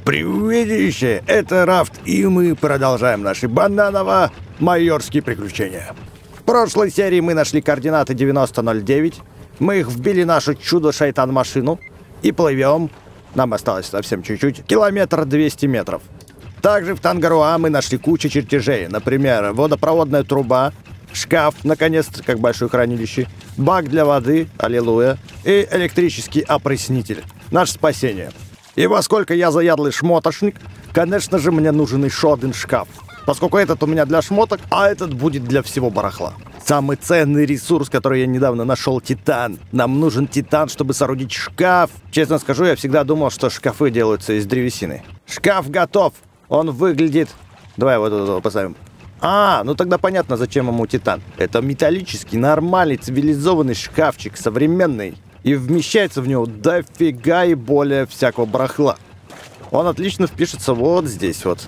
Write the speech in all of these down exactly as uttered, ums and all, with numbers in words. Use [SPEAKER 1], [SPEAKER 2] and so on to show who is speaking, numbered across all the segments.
[SPEAKER 1] Привидище, это Рафт, и мы продолжаем наши бананово-майорские приключения. В прошлой серии мы нашли координаты девяносто ноль девять, мы их вбили в нашу чудо-шайтан-машину и плывем, нам осталось совсем чуть-чуть, километр двести метров. Также в Тангаруа мы нашли кучу чертежей, например, водопроводная труба, шкаф, наконец-то, как большое хранилище, бак для воды, аллилуйя, и электрический опреснитель, наше спасение. И поскольку я заядлый шмотошник, конечно же, мне нужен еще один шкаф. Поскольку этот у меня для шмоток, а этот будет для всего барахла. Самый ценный ресурс, который я недавно нашел, титан. Нам нужен титан, чтобы соорудить шкаф. Честно скажу, я всегда думал, что шкафы делаются из древесины. Шкаф готов. Он выглядит... Давай вот его поставим. А, ну тогда понятно, зачем ему титан. Это металлический, нормальный, цивилизованный шкафчик, современный. И вмещается в него дофига и более всякого барахла. Он отлично впишется вот здесь вот.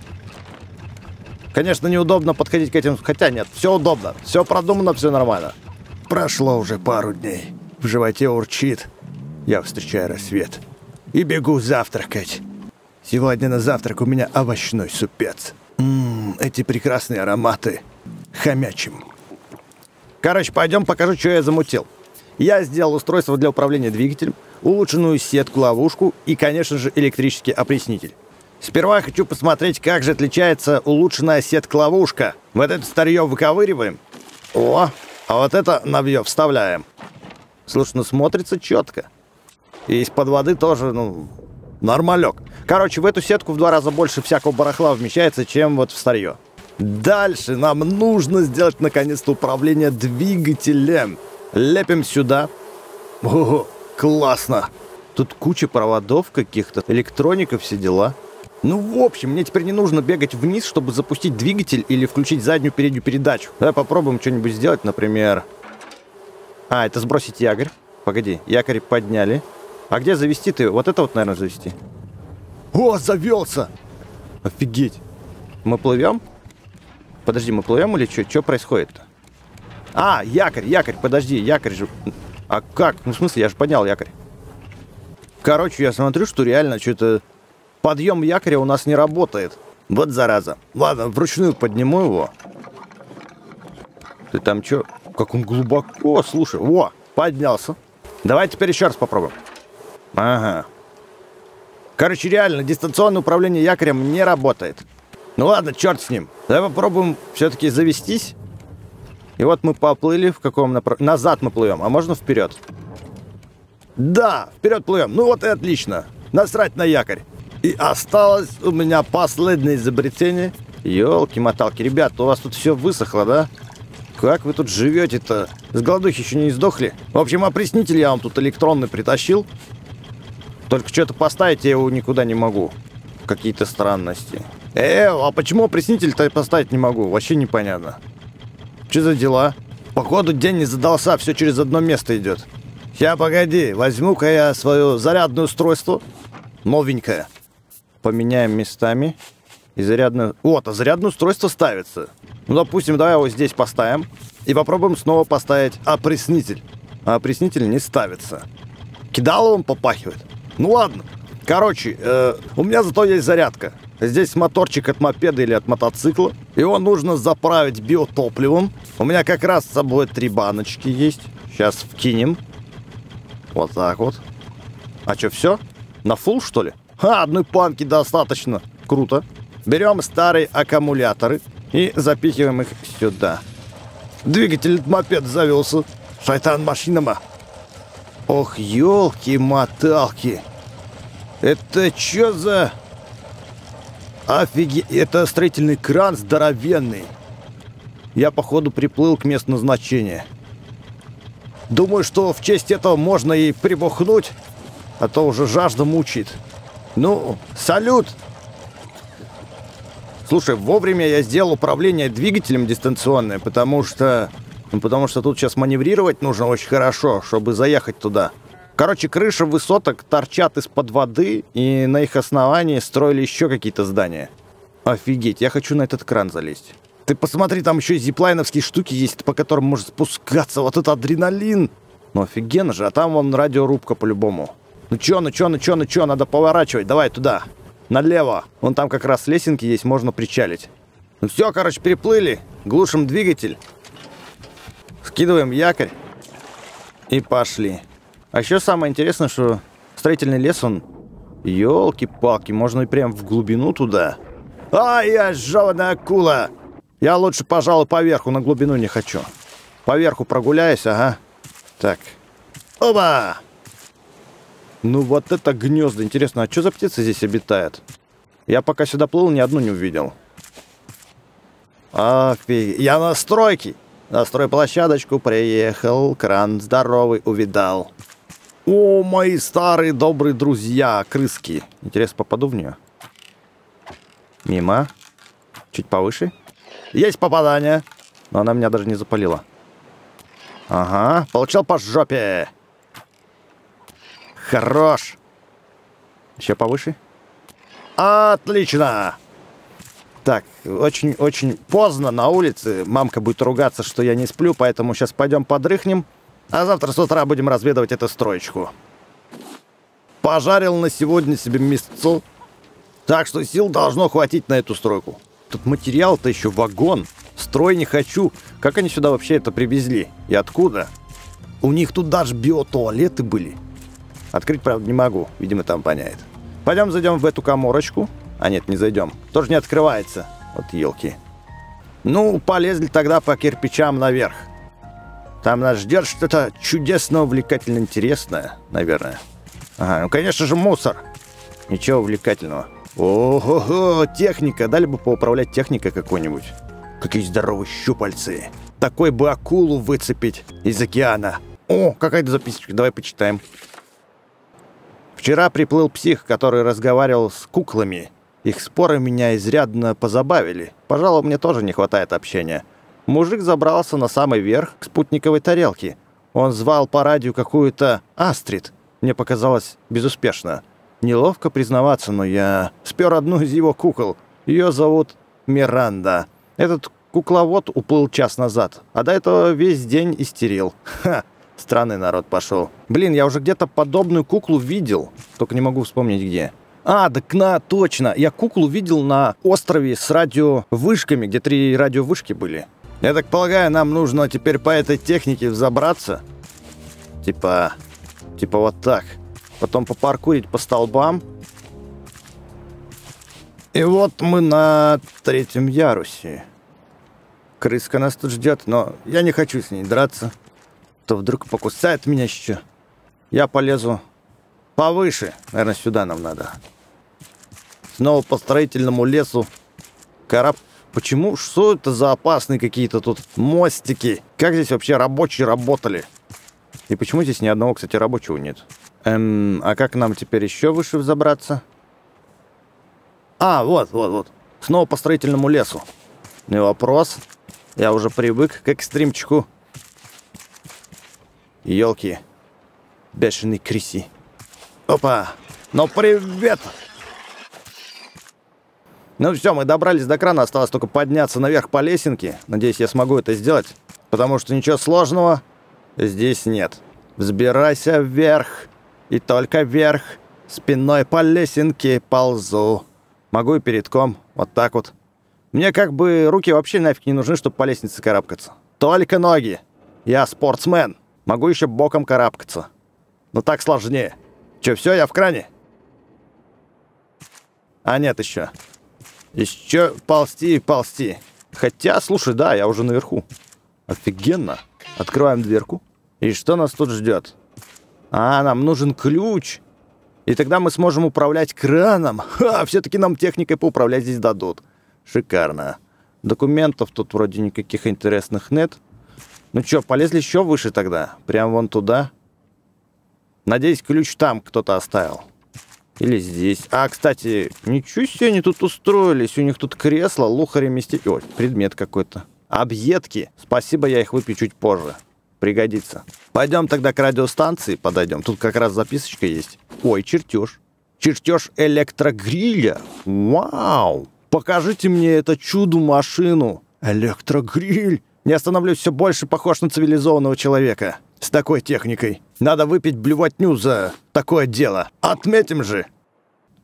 [SPEAKER 1] Конечно, неудобно подходить к этим... Хотя нет, все удобно. Все продумано, все нормально. Прошло уже пару дней. В животе урчит. Я встречаю рассвет. И бегу завтракать. Сегодня на завтрак у меня овощной супец. Ммм, эти прекрасные ароматы. Хомячим. Короче, пойдем покажу, что я замутил. Я сделал устройство для управления двигателем, улучшенную сетку-ловушку и, конечно же, электрический опреснитель. Сперва хочу посмотреть, как же отличается улучшенная сетка-ловушка. Вот это старье выковыриваем. О, а вот это навье вставляем. Слушай, ну смотрится четко. И из-под воды тоже, ну, нормалек. Короче, в эту сетку в два раза больше всякого барахла вмещается, чем вот в старье. Дальше нам нужно сделать, наконец-то, управление двигателем. Лепим сюда. Ого, классно. Тут куча проводов каких-то, электроника, все дела. Ну, в общем, мне теперь не нужно бегать вниз, чтобы запустить двигатель или включить заднюю переднюю передачу. Давай попробуем что-нибудь сделать, например... А, это сбросить якорь. Погоди, якорь подняли. А где завести ты? Вот это вот, наверное, завести. О, завелся! Офигеть. Мы плывем? Подожди, мы плывем или что? Что происходит-то? А, якорь, якорь, подожди, якорь же... А как? Ну, в смысле, я же поднял якорь. Короче, я смотрю, что реально что-то... Подъем якоря у нас не работает. Вот зараза. Ладно, вручную подниму его. Ты там что? Как он глубоко, слушай. Во, поднялся. Давай теперь еще раз попробуем. Ага. Короче, реально, дистанционное управление якорем не работает. Ну ладно, черт с ним. Давай попробуем все-таки завестись. И вот мы поплыли, в каком направлении? Назад мы плывем, а можно вперед? Да, вперед плывем. Ну вот и отлично. Насрать на якорь. И осталось у меня последнее изобретение. Ёлки-моталки. Ребят, у вас тут все высохло, да? Как вы тут живете-то? С голодухи еще не сдохли? В общем, опреснитель я вам тут электронный притащил. Только что-то поставить я его никуда не могу. Какие-то странности. Э, а почему опреснитель-то поставить не могу? Вообще непонятно. Что за дела? Походу день не задался, все через одно место идет. Сейчас, погоди, возьму-ка я свое зарядное устройство. Новенькое. Поменяем местами. И зарядное... Вот, а зарядное устройство ставится. Ну, допустим, давай его здесь поставим. И попробуем снова поставить опреснитель. А опреснитель не ставится. Кидаловым попахивает. Ну ладно. Короче, э, у меня зато есть зарядка. Здесь моторчик от мопеда или от мотоцикла. Его нужно заправить биотопливом. У меня как раз с собой три баночки есть. Сейчас вкинем. Вот так вот. А что, все? На фулл, что ли? А, одной панки достаточно. Круто. Берем старые аккумуляторы и запихиваем их сюда. Двигатель мопед завелся. Шайтан-машинама. Ох, елки-моталки. Это что за... Офигеть, это строительный кран здоровенный. Я, походу, приплыл к месту назначения. Думаю, что в честь этого можно и прибухнуть, а то уже жажда мучает. Ну, салют! Слушай, вовремя я сделал управление двигателем дистанционное, потому что... Ну, потому что тут сейчас маневрировать нужно очень хорошо, чтобы заехать туда. Короче, крыши высоток торчат из-под воды, и на их основании строили еще какие-то здания. Офигеть, я хочу на этот кран залезть. Ты посмотри, там еще зиплайновские штуки есть, по которым можно спускаться. Вот это адреналин. Ну офигенно же, а там вон радиорубка по-любому. Ну чё, ну чё, ну чё, ну чё, надо поворачивать, давай туда. Налево. Вон там как раз лесенки есть, можно причалить. Ну все, короче, переплыли. Глушим двигатель. Скидываем якорь. И пошли. А еще самое интересное, что строительный лес, он... Ёлки-палки, можно и прям в глубину туда. Ай, я жёваная акула! Я лучше, пожалуй, поверху, на глубину не хочу. Поверху прогуляюсь, ага. Так. Оба! Ну вот это гнезда. Интересно, а что за птицы здесь обитают? Я пока сюда плыл, ни одну не увидел. Офиг... Я на стройке. На стройплощадочку приехал, кран здоровый увидал. О, мои старые добрые друзья, крыски. Интересно, попаду в нее? Мимо. Чуть повыше. Есть попадание. Но она меня даже не запалила. Ага, получил по жопе. Хорош. Еще повыше. Отлично. Так, очень-очень поздно на улице. Мамка будет ругаться, что я не сплю, поэтому сейчас пойдем подрыхнем. А завтра с утра будем разведывать эту строечку. Пожарил на сегодня себе мясцо. Так что сил должно хватить на эту стройку. Тут материал-то еще вагон. Строй не хочу. Как они сюда вообще это привезли? И откуда? У них тут даже биотуалеты были. Открыть, правда, не могу. Видимо, там воняет. Пойдем зайдем в эту каморочку. А нет, не зайдем. Тоже не открывается. Вот елки. Ну, полезли тогда по кирпичам наверх. Там нас ждет что-то чудесно, увлекательно, интересное, наверное. Ага, ну, конечно же, мусор. Ничего увлекательного. Ого-го, техника. Дали бы поуправлять техникой какой-нибудь. Какие здоровые щупальцы. Такой бы акулу выцепить из океана. О, какая-то записочка. Давай почитаем. Вчера приплыл псих, который разговаривал с куклами. Их споры меня изрядно позабавили. Пожалуй, мне тоже не хватает общения. Мужик забрался на самый верх к спутниковой тарелке. Он звал по радио какую-то Астрид. Мне показалось безуспешно. Неловко признаваться, но я спер одну из его кукол. Ее зовут Миранда. Этот кукловод уплыл час назад, а до этого весь день истерил. Ха, странный народ пошел. Блин, я уже где-то подобную куклу видел, только не могу вспомнить где. А, так на, точно, я куклу видел на острове с радиовышками, где три радиовышки были. Я так полагаю, нам нужно теперь по этой технике взобраться. Типа, типа вот так. Потом попаркурить по столбам. И вот мы на третьем ярусе. Крыска нас тут ждет, но я не хочу с ней драться. То вдруг покусает меня еще. Я полезу повыше. Наверное, сюда нам надо. Снова по строительному лесу. Караб... Почему? Что это за опасные какие-то тут мостики? Как здесь вообще рабочие работали? И почему здесь ни одного, кстати, рабочего нет? Эм, а как нам теперь еще выше взобраться? А, вот, вот, вот. Снова по строительному лесу. Не вопрос. Я уже привык к экстримчику. Ёлки. Бешеный Криси. Опа. Ну, привет! Ну все, мы добрались до крана. Осталось только подняться наверх по лесенке. Надеюсь, я смогу это сделать. Потому что ничего сложного здесь нет. Взбирайся вверх. И только вверх. Спиной по лесенке ползу. Могу и передком. Вот так вот. Мне как бы руки вообще нафиг не нужны, чтобы по лестнице карабкаться. Только ноги. Я спортсмен. Могу еще боком карабкаться. Но так сложнее. Че, все, я в кране? А нет еще. Еще ползти и ползти. Хотя, слушай, да, я уже наверху. Офигенно. Открываем дверку. И что нас тут ждет? А, нам нужен ключ. И тогда мы сможем управлять краном. Ха, все-таки нам техникой поуправлять здесь дадут. Шикарно. Документов тут вроде никаких интересных нет. Ну что, полезли еще выше тогда? Прям вон туда. Надеюсь, ключ там кто-то оставил. Или здесь. А, кстати, ничего себе они тут устроились. У них тут кресло, лухари местечки. Ой, предмет какой-то. Объедки. Спасибо, я их выпью чуть позже. Пригодится. Пойдем тогда к радиостанции подойдем. Тут как раз записочка есть. Ой, чертеж. Чертеж электрогриля. Вау. Покажите мне это чудо-машину. Электрогриль. Не становлюсь все больше похож на цивилизованного человека. С такой техникой. Надо выпить блевотню за такое дело. Отметим же.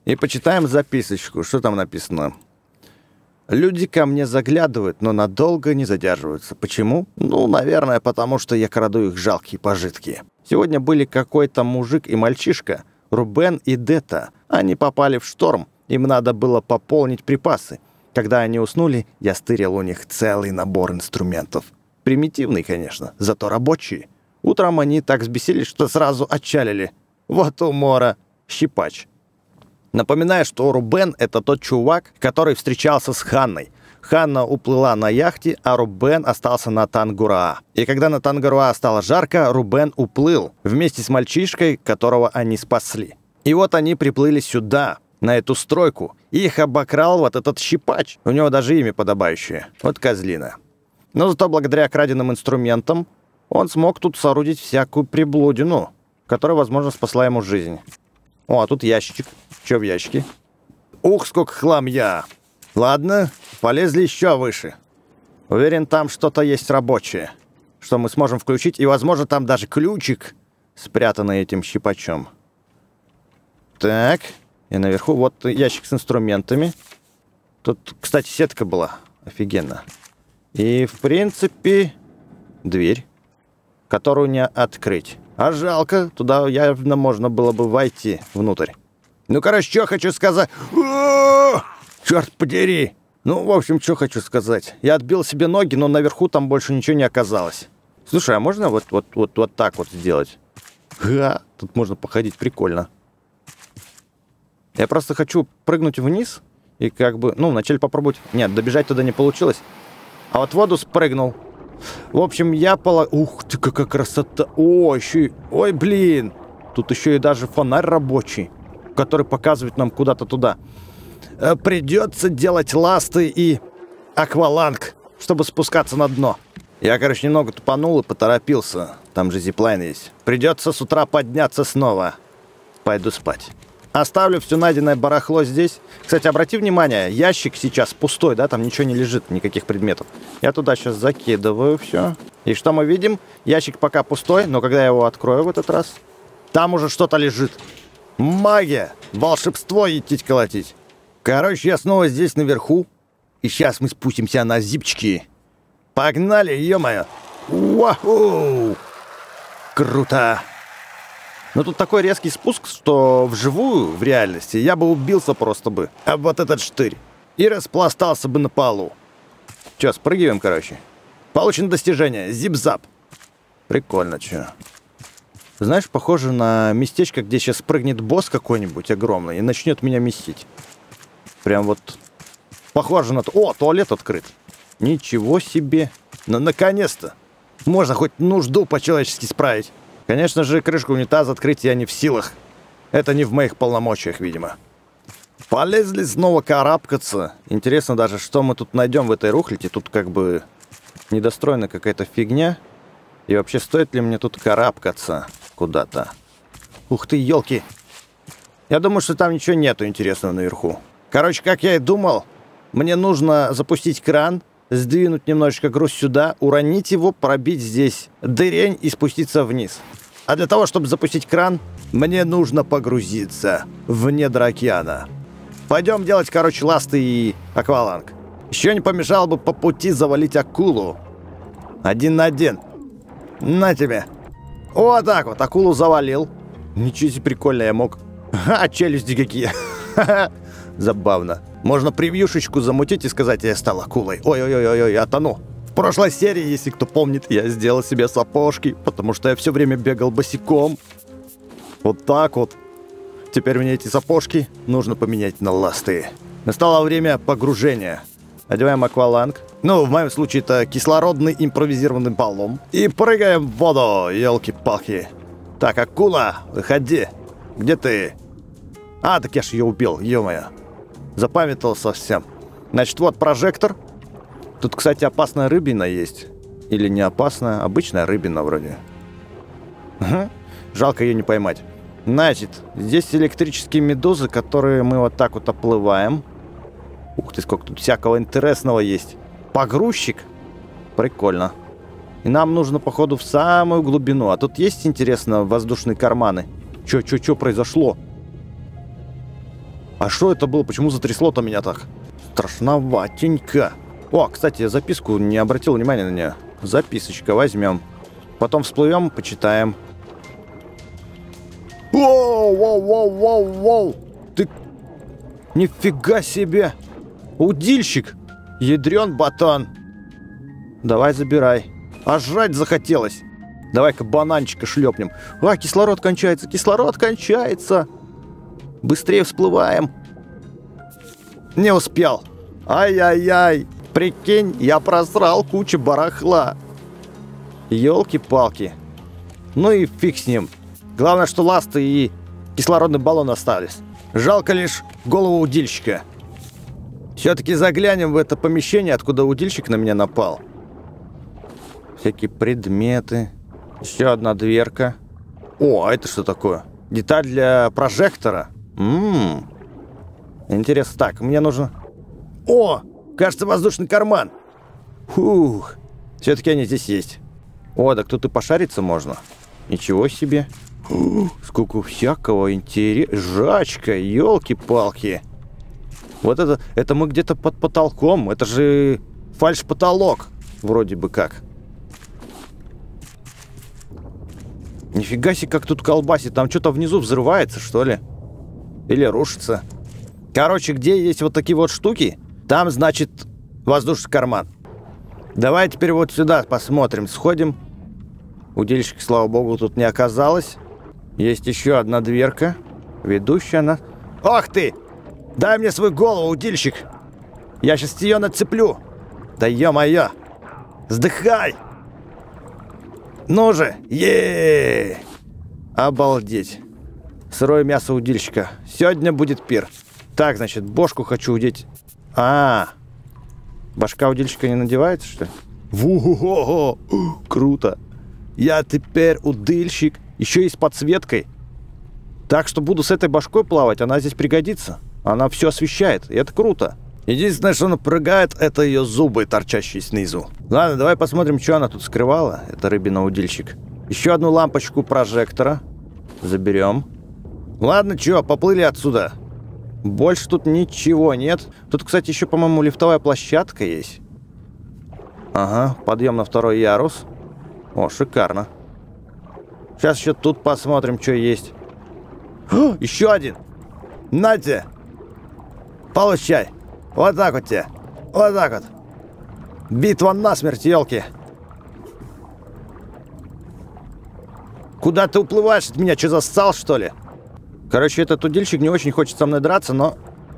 [SPEAKER 1] И почитаем записочку. Что там написано? Люди ко мне заглядывают, но надолго не задерживаются. Почему? Ну, наверное, потому что я краду их жалкие пожитки. Сегодня были какой-то мужик и мальчишка, Рубен и Дета. Они попали в шторм, им надо было пополнить припасы. Когда они уснули, я стырил у них целый набор инструментов. Примитивный, конечно, зато рабочий. Утром они так взбесились, что сразу отчалили. Вот умора. Щипач. Напоминаю, что Рубен — это тот чувак, который встречался с Ханной. Ханна уплыла на яхте, а Рубен остался на Тангаруа. И когда на Тангаруа стало жарко, Рубен уплыл вместе с мальчишкой, которого они спасли. И вот они приплыли сюда, на эту стройку, и их обокрал вот этот щипач. У него даже имя подобающее. Вот козлина. Но зато благодаря краденным инструментам он смог тут соорудить всякую приблудину, которая, возможно, спасла ему жизнь. О, а тут ящичек. Че в ящике? Ух, сколько хламья! Ладно, полезли еще выше. Уверен, там что-то есть рабочее, что мы сможем включить, и, возможно, там даже ключик, спрятанный этим щипачом. Так, и наверху вот ящик с инструментами. Тут, кстати, сетка была. Офигенно. И, в принципе, дверь, которую не открыть. А жалко, туда явно можно было бы войти внутрь. Ну, короче, что хочу сказать... О-о-о! Черт подери! Ну, в общем, что хочу сказать. Я отбил себе ноги, но наверху там больше ничего не оказалось. Слушай, а можно вот, вот, вот, вот так вот сделать? Ха, тут можно походить, прикольно. Я просто хочу прыгнуть вниз и как бы... Ну, вначале попробовать... Нет, добежать туда не получилось. А вот в воду спрыгнул. В общем, я пола... Ух ты, какая красота! О, еще и... Ой, блин! Тут еще и даже фонарь рабочий, который показывает нам куда-то туда. Придется делать ласты и акваланг, чтобы спускаться на дно. Я, короче, немного тупанул и поторопился. Там же зиплайн есть. Придется с утра подняться снова. Пойду спать. Оставлю все найденное барахло здесь. Кстати, обрати внимание, ящик сейчас пустой, да? Там ничего не лежит, никаких предметов. Я туда сейчас закидываю все. И что мы видим? Ящик пока пустой, но когда я его открою в этот раз, там уже что-то лежит. Магия! Волшебство етить колотить. Короче, я снова здесь наверху. И сейчас мы спустимся на зипчики. Погнали, ё-моё! Вау! Круто! Но тут такой резкий спуск, что вживую, в реальности, я бы убился просто бы об вот этот штырь. И распластался бы на полу. Чё, спрыгиваем, короче. Получено достижение. Зип-зап. Прикольно, чё. Знаешь, похоже на местечко, где сейчас спрыгнет босс какой-нибудь огромный и начнет меня месить. Прям вот похоже на то. О, туалет открыт. Ничего себе. Ну, наконец-то. Можно хоть нужду по-человечески справить. Конечно же, крышку унитаза открыть я не в силах. Это не в моих полномочиях, видимо. Полезли снова карабкаться. Интересно даже, что мы тут найдем в этой рухляте. Тут как бы недостроена какая-то фигня. И вообще, стоит ли мне тут карабкаться куда-то? Ух ты, елки. Я думаю, что там ничего нету интересного наверху. Короче, как я и думал, мне нужно запустить кран, сдвинуть немножечко груз сюда, уронить его, пробить здесь дырень и спуститься вниз. А для того, чтобы запустить кран, мне нужно погрузиться в недра океана. Пойдем делать, короче, ласты и акваланг. Еще не помешало бы по пути завалить акулу. Один на один. На тебе. Вот так вот, акулу завалил. Ничего себе, прикольно я мог. Ха, челюсти какие. Забавно. Можно превьюшечку замутить и сказать, я стал акулой. Ой-ой-ой-ой, я тону. В прошлой серии, если кто помнит, я сделал себе сапожки, потому что я все время бегал босиком. Вот так вот. Теперь мне эти сапожки нужно поменять на ласты. Настало время погружения. Одеваем акваланг. Ну, в моем случае это кислородный импровизированный баллон. И прыгаем в воду, елки-палки. Так, акула, выходи. Где ты? А, так я ж ее убил, ё-моё. Запамятовал совсем. Значит, вот прожектор. Тут, кстати, опасная рыбина есть. Или не опасная, обычная рыбина вроде. Угу. Жалко ее не поймать. Значит, здесь электрические медузы, которые мы вот так вот оплываем. Ух ты, сколько тут всякого интересного есть. Погрузчик. Прикольно. И нам нужно, походу, в самую глубину. А тут есть, интересно, воздушные карманы? Чё, чё, чё произошло? А что это было? Почему затрясло-то меня так? Страшноватенько. О, кстати, я записку не обратил внимания на нее. Записочка возьмем. Потом всплывем, почитаем. Воу, воу, воу, воу, воу. Ты... Нифига себе. Удильщик. Ядрен батон. Давай забирай. А жрать захотелось. Давай-ка бананчика шлепнем. А, кислород кончается, кислород кончается. Быстрее всплываем. Не успел. Ай-яй-яй. Прикинь, я просрал кучу барахла. Ёлки-палки. Ну и фиг с ним. Главное, что ласты и кислородный баллон остались. Жалко лишь голову удильщика. Все-таки заглянем в это помещение, откуда удильщик на меня напал. Всякие предметы. Еще одна дверка. О, а это что такое? Деталь для прожектора. Ммм. Интересно. Так, мне нужно... О, кажется, воздушный карман. Фух. Все-таки они здесь есть. О, так тут и пошариться можно. Ничего себе. Фух, сколько всякого интереса. Жачка, елки-палки. Вот это, это мы где-то под потолком. Это же фальш-потолок. Вроде бы как. Нифига себе, как тут колбасит. Там что-то внизу взрывается, что ли? Или рушится. Короче, где есть вот такие вот штуки, там, значит, воздушный карман. Давай теперь вот сюда посмотрим. Сходим. Удильщик, слава богу, тут не оказалось. Есть еще одна дверка, ведущая на... Ах ты! Дай мне свою голову, удильщик! Я сейчас ее нацеплю! Да ё-моё! Сдыхай! Ну же! е Обалдеть! Сырое мясо удильщика. Сегодня будет пир. Так, значит, бошку хочу удеть. А, -а, а башка удильщика не надевается, что ли? Во-го-го! Круто! Я теперь удильщик. Еще и с подсветкой. Так что буду с этой башкой плавать. Она здесь пригодится. Она все освещает. И это круто. Единственное, что напрягает, это ее зубы, торчащие снизу. Ладно, давай посмотрим, что она тут скрывала. Это рыбина-удильщик. Еще одну лампочку прожектора. Заберем. Ладно, что, поплыли отсюда. Больше тут ничего нет. Тут, кстати, еще, по-моему, лифтовая площадка есть. Ага, подъем на второй ярус. О, шикарно. Сейчас еще тут посмотрим, что есть. О, еще один. Нате. Получай. Вот так вот тебе. Вот так вот. Битва насмерть, елки. Куда ты уплываешь от меня? Что, зассал, что ли? Короче, этот удильщик не очень хочет со мной драться, но...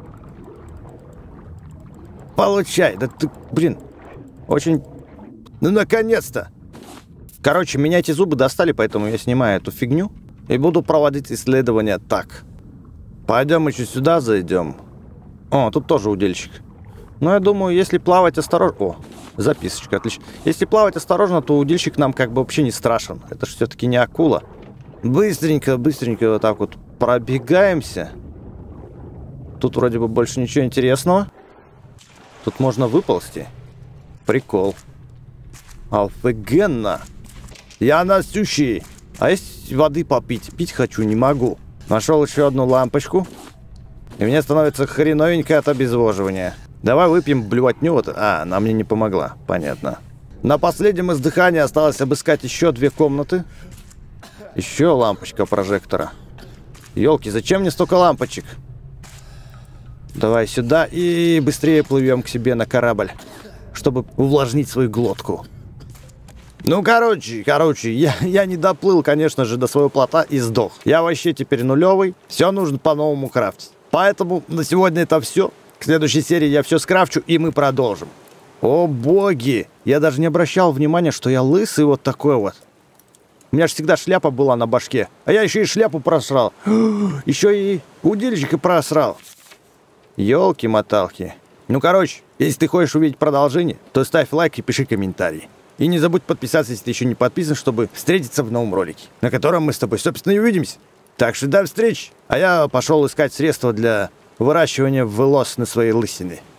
[SPEAKER 1] Получай. Да ты, блин. Очень... Ну, наконец-то. Короче, меня эти зубы достали, поэтому я снимаю эту фигню и буду проводить исследования так. Пойдем еще сюда зайдем. О, тут тоже удильщик. Но я думаю, если плавать осторожно... О, записочка, отлично. Если плавать осторожно, то удильщик нам как бы вообще не страшен. Это же все-таки не акула. Быстренько, быстренько вот так вот пробегаемся. Тут вроде бы больше ничего интересного. Тут можно выползти. Прикол. Офигенно. Я насущий. А есть воды попить? Пить хочу, не могу. Нашел еще одну лампочку. И мне становится хреновенько от обезвоживания. Давай выпьем блювотню. Вот. А, она мне не помогла. Понятно. На последнем издыхании осталось обыскать еще две комнаты. Еще лампочка прожектора. Ёлки, зачем мне столько лампочек? Давай сюда и быстрее плывем к себе на корабль, чтобы увлажнить свою глотку. Ну, короче, короче, я, я не доплыл, конечно же, до своего плота и сдох. Я вообще теперь нулевый. Все нужно по-новому крафтить. Поэтому на сегодня это все. К следующей серии я все скрафчу, и мы продолжим. О, боги! Я даже не обращал внимания, что я лысый вот такой вот. У меня же всегда шляпа была на башке. А я еще и шляпу просрал. Еще и удильщика просрал. Ёлки-моталки. Ну, короче, если ты хочешь увидеть продолжение, то ставь лайк и пиши комментарий. И не забудь подписаться, если ты еще не подписан, чтобы встретиться в новом ролике, на котором мы с тобой, собственно, и увидимся. Так что до встречи. А я пошел искать средства для выращивания волос на своей лысине.